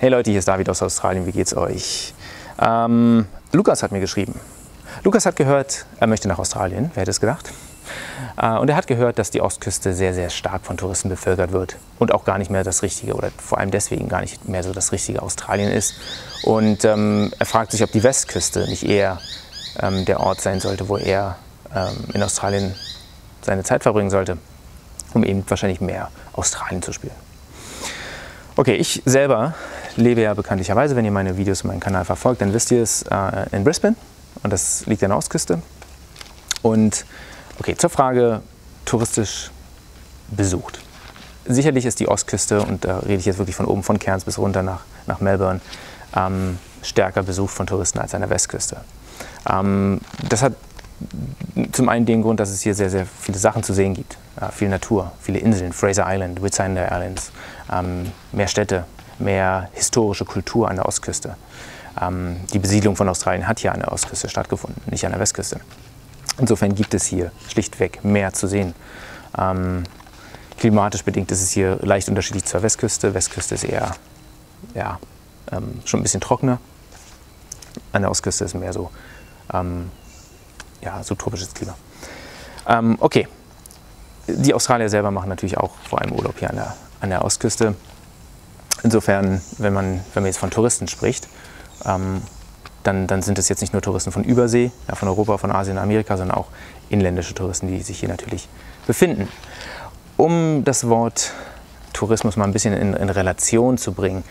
Hey Leute, hier ist David aus Australien, wie geht's euch? Lukas hat mir geschrieben. Lukas hat gehört, er möchte nach Australien, wer hätte es gedacht? Und er hat gehört, dass die Ostküste sehr, sehr stark von Touristen bevölkert wird und auch gar nicht mehr das Richtige oder vor allem deswegen gar nicht mehr so das richtige Australien ist. Und er fragt sich, ob die Westküste nicht eher der Ort sein sollte, wo er in Australien seine Zeit verbringen sollte, um eben wahrscheinlich mehr Australien zu spielen. Okay, ich selber lebe ja bekanntlicherweise, wenn ihr meine Videos und meinen Kanal verfolgt, dann wisst ihr es, in Brisbane, und das liegt an der Ostküste. Und okay, zur Frage touristisch besucht. Sicherlich ist die Ostküste, und da rede ich jetzt wirklich von oben, von Cairns bis runter nach Melbourne, stärker besucht von Touristen als an der Westküste. Das hat zum einen den Grund, dass es hier sehr, sehr viele Sachen zu sehen gibt. Viel Natur, viele Inseln, Fraser Island, Whitsunday Islands, mehr Städte, mehr historische Kultur an der Ostküste. Die Besiedlung von Australien hat hier an der Ostküste stattgefunden, nicht an der Westküste. Insofern gibt es hier schlichtweg mehr zu sehen. Klimatisch bedingt ist es hier leicht unterschiedlich zur Westküste. Westküste ist eher ja, schon ein bisschen trockener. An der Ostküste ist mehr so, ja, subtropisches Klima. Okay, die Australier selber machen natürlich auch vor allem Urlaub hier an der Ostküste. Insofern, wenn man jetzt von Touristen spricht, dann sind es jetzt nicht nur Touristen von Übersee, ja, von Europa, von Asien, Amerika, sondern auch inländische Touristen, die sich hier natürlich befinden. Um das Wort Tourismus mal ein bisschen in Relation zu bringen,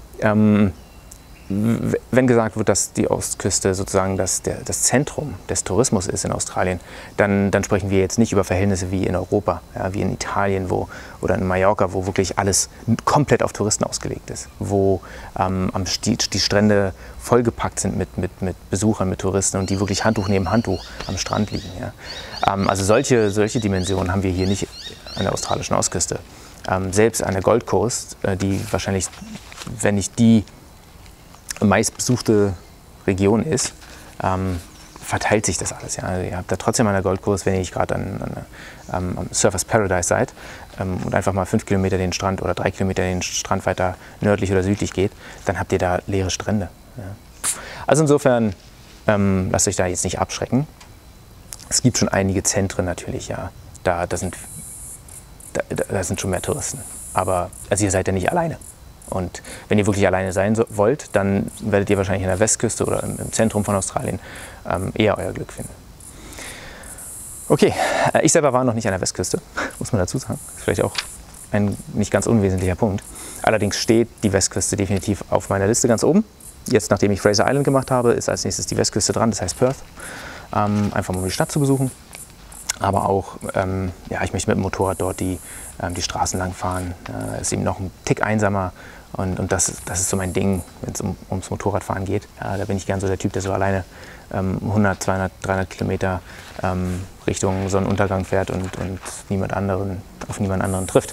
wenn gesagt wird, dass die Ostküste sozusagen das Zentrum des Tourismus ist in Australien, dann sprechen wir jetzt nicht über Verhältnisse wie in Europa, ja, wie in Italien oder in Mallorca, wo wirklich alles komplett auf Touristen ausgelegt ist, wo die Strände vollgepackt sind mit Besuchern, mit Touristen und die wirklich Handtuch neben Handtuch am Strand liegen. Ja. Also solche Dimensionen haben wir hier nicht an der australischen Ostküste. Selbst an der Gold Coast, die wahrscheinlich, wenn nicht die meistbesuchte Region ist, verteilt sich das alles. Ja. Also ihr habt da trotzdem an der Gold Coast, wenn ihr nicht gerade am Surfers Paradise seid und einfach mal 5 Kilometer den Strand oder 3 Kilometer den Strand weiter nördlich oder südlich geht, dann habt ihr da leere Strände. Ja. Also insofern lasst euch da jetzt nicht abschrecken. Es gibt schon einige Zentren natürlich, ja. Da sind schon mehr Touristen. Aber also ihr seid ja nicht alleine. Und wenn ihr wirklich alleine sein wollt, dann werdet ihr wahrscheinlich an der Westküste oder im Zentrum von Australien eher euer Glück finden. Okay, ich selber war noch nicht an der Westküste, muss man dazu sagen. Das ist vielleicht auch ein nicht ganz unwesentlicher Punkt. Allerdings steht die Westküste definitiv auf meiner Liste ganz oben. Jetzt, nachdem ich Fraser Island gemacht habe, ist als nächstes die Westküste dran, das heißt Perth. Einfach mal um die Stadt zu besuchen. Aber auch, ja, ich möchte mit dem Motorrad dort die Straßen lang fahren. Ist eben noch ein Tick einsamer und das ist so mein Ding, wenn es ums Motorradfahren geht. Ja, da bin ich gern so der Typ, der so alleine 100, 200, 300 Kilometer Richtung Sonnenuntergang fährt und auf niemand anderen trifft.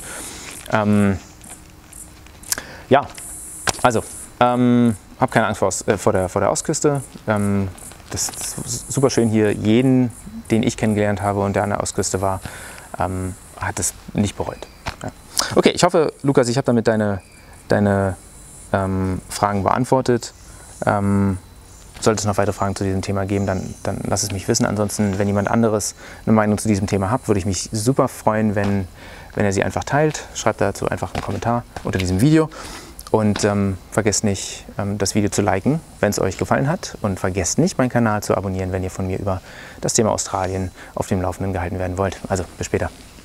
Ja, also, hab keine Angst vor der Ostküste. Das ist super schön hier. Jeden, den ich kennengelernt habe und der an der Ostküste war, hat es nicht bereut. Ja. Okay, ich hoffe, Lukas, ich habe damit deine Fragen beantwortet. Sollte es noch weitere Fragen zu diesem Thema geben, dann lass es mich wissen. Ansonsten, wenn jemand anderes eine Meinung zu diesem Thema hat, würde ich mich super freuen, wenn er sie einfach teilt. Schreibt dazu einfach einen Kommentar unter diesem Video. Und vergesst nicht, das Video zu liken, wenn es euch gefallen hat. Und vergesst nicht, meinen Kanal zu abonnieren, wenn ihr von mir über das Thema Australien auf dem Laufenden gehalten werden wollt. Also, bis später.